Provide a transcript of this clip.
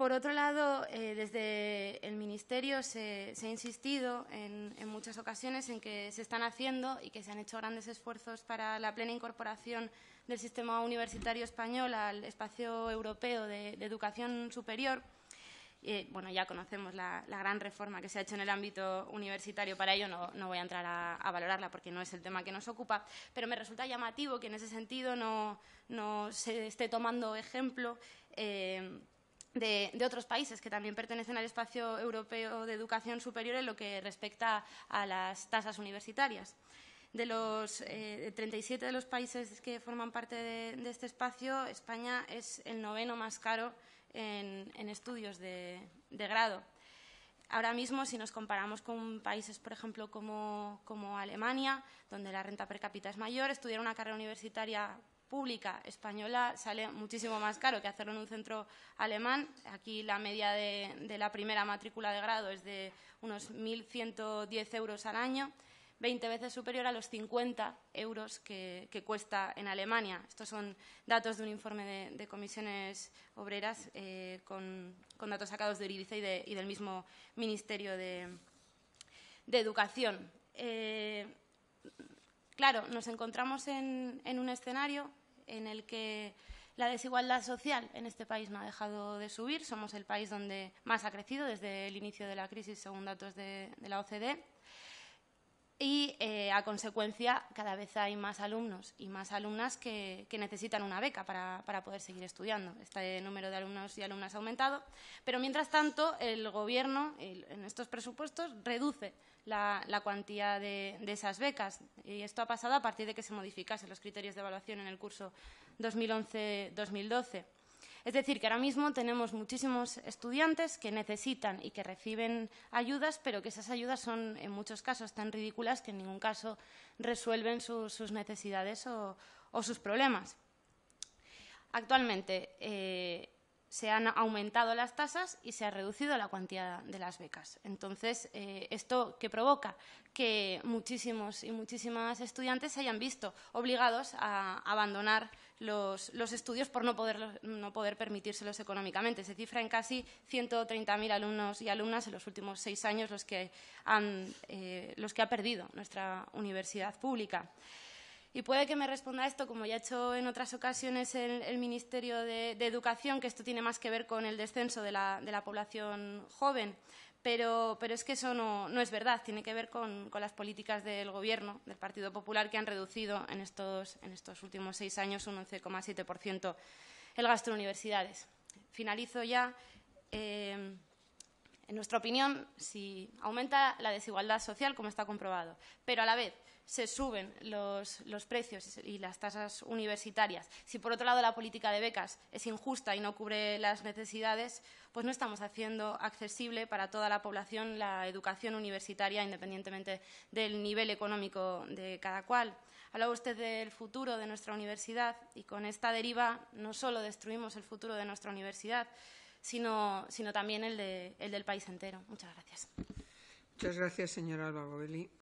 Por otro lado, desde el Ministerio se ha insistido en muchas ocasiones en que se están haciendo y que se han hecho grandes esfuerzos para la plena incorporación del sistema universitario español al espacio europeo de educación superior. Bueno, ya conocemos la gran reforma que se ha hecho en el ámbito universitario. Para ello no voy a entrar a valorarla porque no es el tema que nos ocupa, pero me resulta llamativo que en ese sentido no se esté tomando ejemplo de otros países que también pertenecen al espacio europeo de educación superior en lo que respecta a las tasas universitarias. De los 37 de los países que forman parte de este espacio, España es el 9º más caro en estudios de grado. Ahora mismo, si nos comparamos con países, por ejemplo, como Alemania, donde la renta per cápita es mayor, estudiar una carrera universitaria pública española sale muchísimo más caro que hacerlo en un centro alemán. Aquí la media de la primera matrícula de grado es de unos 1.110 euros al año, 20 veces superior a los 50 euros que cuesta en Alemania. Estos son datos de un informe de comisiones obreras con datos sacados de Eurydice y del mismo Ministerio de Educación. Claro, nos encontramos en un escenario en el que la desigualdad social en este país no ha dejado de subir. Somos el país donde más ha crecido desde el inicio de la crisis, según datos de la OCDE. Y, a consecuencia, cada vez hay más alumnos y más alumnas que necesitan una beca para poder seguir estudiando. Este número de alumnos y alumnas ha aumentado, pero, mientras tanto, el Gobierno, en estos presupuestos, reduce la cuantía de esas becas. Y esto ha pasado a partir de que se modificasen los criterios de evaluación en el curso 2011-2012. Es decir, que ahora mismo tenemos muchísimos estudiantes que necesitan y que reciben ayudas, pero que esas ayudas son, en muchos casos, tan ridículas que en ningún caso resuelven sus necesidades o sus problemas. Actualmente se han aumentado las tasas y se ha reducido la cuantía de las becas. Entonces, ¿esto qué provoca? Que muchísimos y muchísimas estudiantes se hayan visto obligados a abandonar los estudios por no poder permitírselos económicamente. Se cifra en casi 130.000 alumnos y alumnas en los últimos 6 años los que ha perdido nuestra universidad pública. Y puede que me responda a esto, como ya ha hecho en otras ocasiones el Ministerio de Educación, que esto tiene más que ver con el descenso de la población joven, pero es que eso no es verdad. Tiene que ver con las políticas del Gobierno, del Partido Popular, que han reducido en estos últimos 6 años un 11,7% el gasto en universidades. Finalizo ya. En nuestra opinión, si aumenta la desigualdad social, como está comprobado, pero a la vez se suben los precios y las tasas universitarias, si por otro lado la política de becas es injusta y no cubre las necesidades, pues no estamos haciendo accesible para toda la población la educación universitaria, independientemente del nivel económico de cada cual. Hablaba usted del futuro de nuestra universidad y con esta deriva no solo destruimos el futuro de nuestra universidad, sino también el del país entero. Muchas gracias. Muchas gracias, señora Alba Gobeli.